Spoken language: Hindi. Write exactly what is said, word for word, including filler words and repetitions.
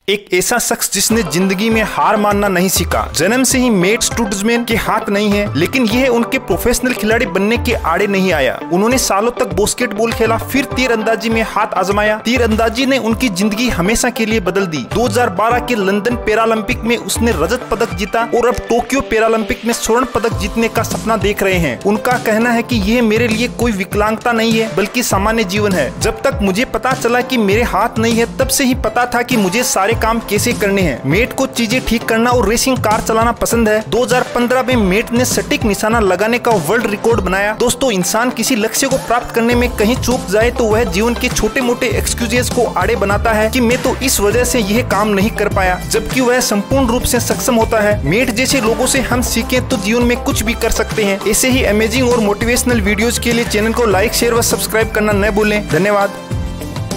एक ऐसा शख्स जिसने जिंदगी में हार मानना नहीं सीखा। जन्म से ही मेट स्टूड्समैन के हाथ नहीं है, लेकिन यह उनके प्रोफेशनल खिलाड़ी बनने के आड़े नहीं आया। उन्होंने सालों तक बास्केटबॉल खेला, फिर तीरंदाजी में हाथ आजमाया। तीरंदाजी ने उनकी जिंदगी हमेशा के लिए बदल दी। दो हज़ार बारह के लंदन पैरालंपिक में उसने रजत पदक जीता और अब टोक्यो पैरालंपिक में स्वर्ण पदक जीतने का सपना देख रहे हैं। उनका कहना है कि यह मेरे लिए कोई विकलांगता नहीं है, बल्कि सामान्य जीवन है। जब तक मुझे पता चला कि मेरे हाथ नहीं है, तब से ही पता था कि मुझे सारे काम कैसे करने हैं। मेट को चीजें ठीक करना और रेसिंग कार चलाना पसंद है। दो हज़ार पंद्रह में मेट ने सटीक निशाना लगाने का वर्ल्ड रिकॉर्ड बनाया। दोस्तों, इंसान किसी लक्ष्य को प्राप्त करने में कहीं चूक जाए तो वह जीवन के छोटे मोटे एक्सक्यूजेस को आड़े बनाता है कि मैं तो इस वजह से यह काम नहीं कर पाया, जबकि वह संपूर्ण रूप से सक्षम होता है। मेट जैसे लोगों से हम सीखें तो जीवन में कुछ भी कर सकते हैं। ऐसे ही अमेजिंग और मोटिवेशनल वीडियोस के लिए चैनल को लाइक, शेयर व सब्सक्राइब करना न भूलें। धन्यवाद।